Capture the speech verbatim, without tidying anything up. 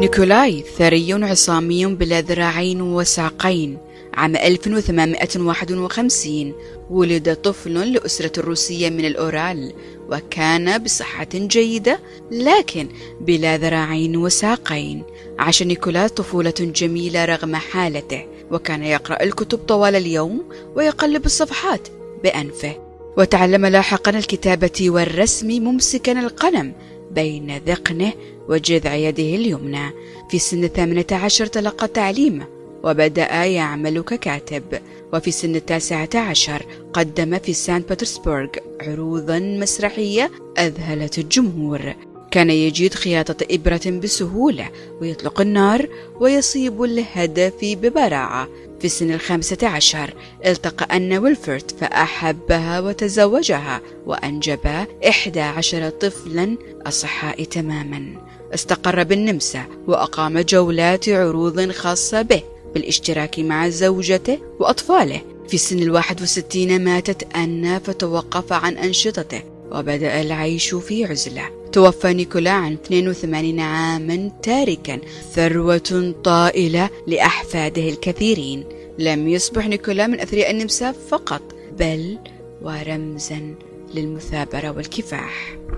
نيكولاي ثري عصامي بلا ذراعين وساقين. عام ألف وثمانمائة وواحد وخمسين ولد طفل لأسرة روسية من الأورال، وكان بصحة جيدة لكن بلا ذراعين وساقين. عاش نيكولاي طفولة جميلة رغم حالته، وكان يقرأ الكتب طوال اليوم ويقلب الصفحات بأنفه، وتعلم لاحقا الكتابة والرسم ممسكا القلم بين ذقنه وجذع يده اليمنى. في سن الثامنة عشر تلقى التعليم وبدأ يعمل ككاتب، وفي سن التاسعة عشر قدم في سان بطرسبرغ عروضا مسرحية أذهلت الجمهور. كان يجيد خياطة إبرة بسهولة، ويطلق النار ويصيب الهدف ببراعة. في سن الخامسة عشر التقى أن ويلفرد فأحبها وتزوجها، وأنجبا إحدى عشر طفلا أصحاء تماما. استقر بالنمسا وأقام جولات عروض خاصة به بالاشتراك مع زوجته وأطفاله. في سن الواحد وستين ماتت أنا فتوقف عن أنشطته وبدأ العيش في عزلة. توفى نيكولا عن اثنين وثمانين عاما تاركا ثروة طائلة لأحفاده الكثيرين. لم يصبح نيكولا من أثرياء النمسا فقط، بل ورمزا للمثابرة والكفاح.